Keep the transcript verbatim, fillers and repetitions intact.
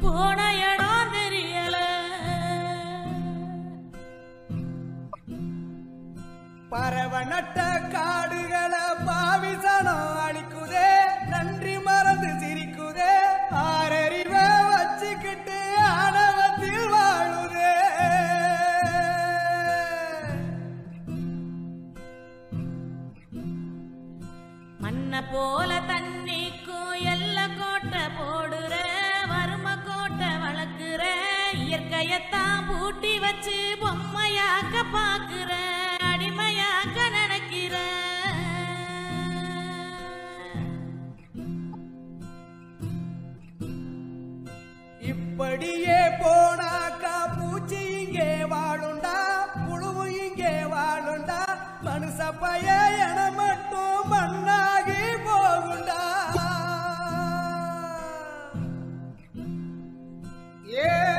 போன இடம் தெரியல. பறவை நட்ட காடுகளை பாவிசனம் அழிக்குதே, நன்றி மறந்து சிரிக்குதே, ஆறறிவ வச்சுக்கிட்டு ஆணவத்தில் வாழுதே. மண்ண போல தண்ணிக்கும் எல்ல கோட்டை போடுற, வறும கோட்டை வளர்க்குற, இயற்கையத்தான் பூட்டி வச்சு பொம்மையாக்க பாக்குற, அடிமையாக்க நினைக்கிற. இப்படியே போனாக்கா பூச்சி இங்கே வாழுண்டா, புழுவு இங்கே வாழுண்டா, மனுஷ பய என மட்டும் மண்ணாகி போகுண்டா. ஏ